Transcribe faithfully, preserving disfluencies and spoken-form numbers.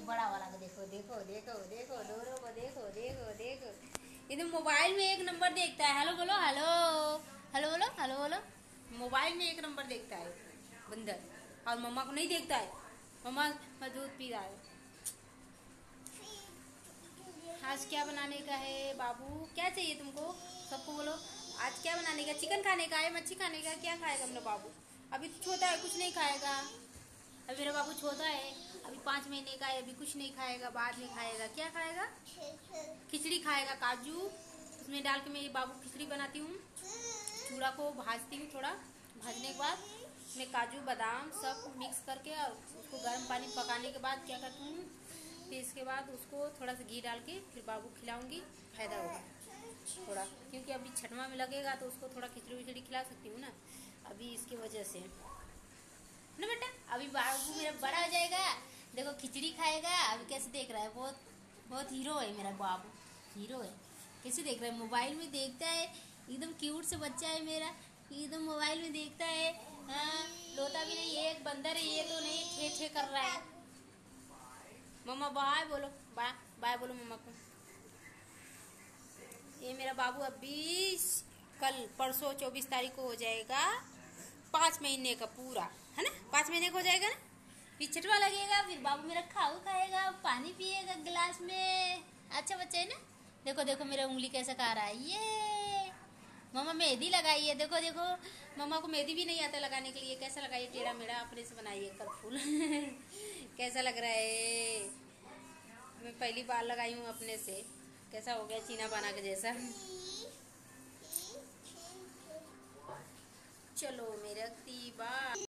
बड़ा वाला को देखो देखो देखो देखो दोनों को देखो देखो देखो। ये तो मोबाइल में एक नंबर देखता है। हेलो बोलो, हेलो हेलो बोलो, हेलो बोलो। मोबाइल में एक नंबर देखता है बंदर, और मम्मा को नहीं देखता है। मम्मा दूध पी रहा है। आज क्या बनाने का है बाबू? क्या चाहिए तुमको? सबको बोलो आज क्या बनाने का? चिकन खाने का है, मच्छी खाने का? क्या खाएगा मेरा बाबू? अभी तो छोटा है, कुछ नहीं खाएगा। अभी मेरा बाबू छोटा है, अभी पाँच महीने का है, अभी कुछ नहीं खाएगा, बाद में खाएगा। क्या खाएगा? खिचड़ी खाएगा, काजू उसमें डाल के मैं ये बाबू खिचड़ी बनाती हूँ। चूड़ा को भाजती हूँ, थोड़ा भाजने के बाद मैं काजू बादाम सब मिक्स करके और उसको गर्म पानी पकाने के बाद क्या करती हूँ, फिर इसके बाद उसको थोड़ा सा घी डाल के फिर बाबू खिलाऊंगी। फायदा होगा थोड़ा, क्योंकि अभी छठवां में लगेगा तो उसको थोड़ा खिचड़ी विचड़ी खिला सकती हूँ ना, अभी इसकी वजह से ना बेटा। अभी बाबू मेरा बड़ा हो जाएगा, देखो खिचड़ी खाएगा। अभी कैसे देख रहा है, बहुत बहुत हीरो है मेरा बाबू, हीरो है। कैसे देख रहा है? मोबाइल में देखता है, एकदम क्यूट से बच्चा है मेरा, एकदम मोबाइल में देखता है। हाँ, लोता भी नहीं, एक बंदर है ये तो नहीं, ठे ठे कर रहा है। मम्मा बाय बोलो, बाय बाय बोलो मम्मा को। ये मेरा बाबू अभी कल परसों चौबीस तारीख को हो जाएगा पाँच महीने का पूरा, है ना? पाँच महीने का हो जाएगा ना, फिर छठवा लगेगा, फिर बाबू मेरा खाऊ खाएगा, पानी पिएगा गिलास में। अच्छा बच्चा है ना? देखो देखो मेरा उंगली कैसा खा रहा है ये। मम्मा मेहंदी लगाई है, देखो देखो। मम्मा को मेहंदी भी नहीं आता लगाने के लिए। कैसा लगाइए? टेढ़ा मेढ़ा अपने से बनाइए, कलरफुल। कैसा लग रहा है? मैं पहली बार लगाई हूँ अपने से। कैसा हो गया? चीना बना के जैसा। चलो मैं रखती बाय।